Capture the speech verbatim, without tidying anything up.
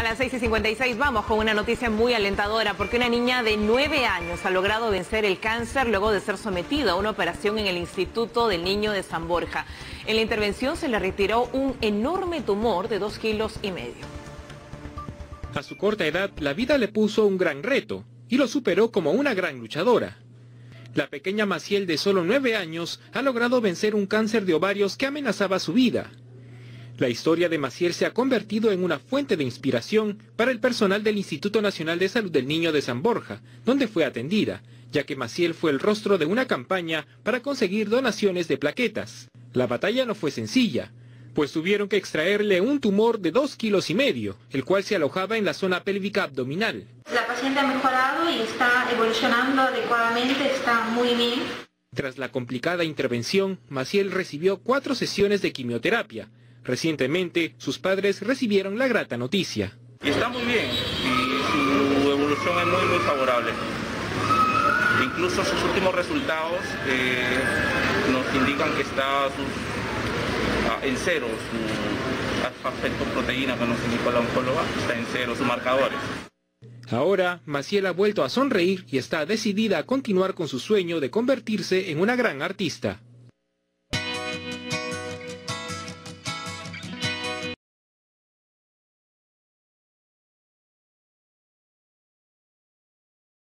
las seis y cincuenta y seis vamos con una noticia muy alentadora porque una niña de nueve años ha logrado vencer el cáncer luego de ser sometida a una operación en el Instituto del Niño de San Borja. En la intervención se le retiró un enorme tumor de dos kilos y medio. A su corta edad, la vida le puso un gran reto y lo superó como una gran luchadora. La pequeña Maciel de solo nueve años ha logrado vencer un cáncer de ovarios que amenazaba su vida. La historia de Maciel se ha convertido en una fuente de inspiración para el personal del Instituto Nacional de Salud del Niño de San Borja, donde fue atendida, ya que Maciel fue el rostro de una campaña para conseguir donaciones de plaquetas. La batalla no fue sencilla, pues tuvieron que extraerle un tumor de dos kilos y medio, el cual se alojaba en la zona pélvica abdominal. La paciente ha mejorado y está evolucionando adecuadamente, está muy bien. Tras la complicada intervención, Maciel recibió cuatro sesiones de quimioterapia. Recientemente, sus padres recibieron la grata noticia. Y está muy bien, y su evolución es muy, muy favorable. Incluso sus últimos resultados eh, nos indican que está sus, en cero, su aspecto proteína que nos indicó la oncóloga, está en cero, sus marcadores. Ahora, Maciel ha vuelto a sonreír y está decidida a continuar con su sueño de convertirse en una gran artista.